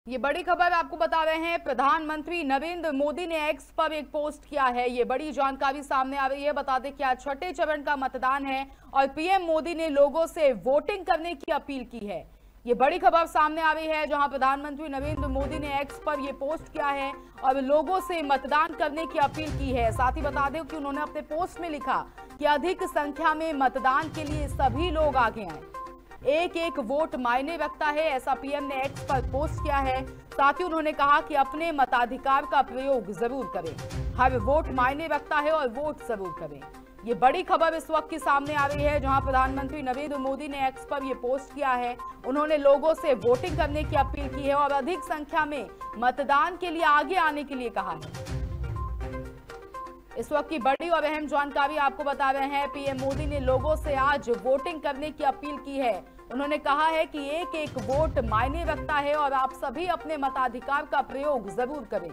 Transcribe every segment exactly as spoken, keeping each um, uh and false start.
ये बड़ी खबर आपको बता रहे हैं। प्रधानमंत्री नरेंद्र मोदी ने एक्स पर एक पोस्ट किया है। ये बड़ी जानकारी सामने आ रही है। बता दें कि आज छठे चरण का मतदान है और पीएम मोदी ने लोगों से वोटिंग करने की अपील की है। ये बड़ी खबर सामने आ रही है जहां प्रधानमंत्री नरेंद्र मोदी ने एक्स पर ये पोस्ट किया है और लोगों से मतदान करने की अपील की है। साथ ही बता दें कि उन्होंने अपने पोस्ट में लिखा कि अधिक संख्या में मतदान के लिए सभी लोग आगे आए। एक एक वोट मायने रखता है, ऐसा पीएम ने एक्स पर पोस्ट किया है। साथ ही उन्होंने कहा कि अपने मताधिकार का प्रयोग जरूर करें। हर वोट मायने रखता है और वोट जरूर करें। ये बड़ी खबर इस वक्त की सामने आ रही है जहां प्रधानमंत्री नरेंद्र मोदी ने एक्स पर ये पोस्ट किया है। उन्होंने लोगों से वोटिंग करने की अपील की है और अधिक संख्या में मतदान के लिए आगे आने के लिए कहा है। इस वक्त की बड़ी और अहम जानकारी आपको बता रहे हैं। पीएम मोदी ने लोगों से आज वोटिंग करने की अपील की है। उन्होंने कहा है कि एक एक वोट मायने रखता है और आप सभी अपने मताधिकार का प्रयोग जरूर करें।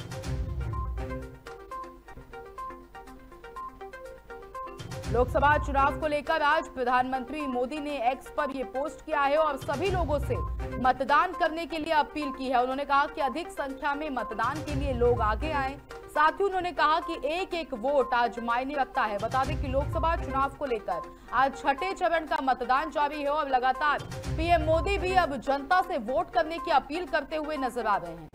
लोकसभा चुनाव को लेकर आज प्रधानमंत्री मोदी ने एक्स पर यह पोस्ट किया है और सभी लोगों से मतदान करने के लिए अपील की है। उन्होंने कहा कि अधिक संख्या में मतदान के लिए लोग आगे आएं। साथ ही उन्होंने कहा कि एक एक वोट आज मायने रखता है। बता दें कि लोकसभा चुनाव को लेकर आज छठे चरण का मतदान जारी है और लगातार पीएम मोदी भी अब जनता से वोट करने की अपील करते हुए नजर आ रहे हैं।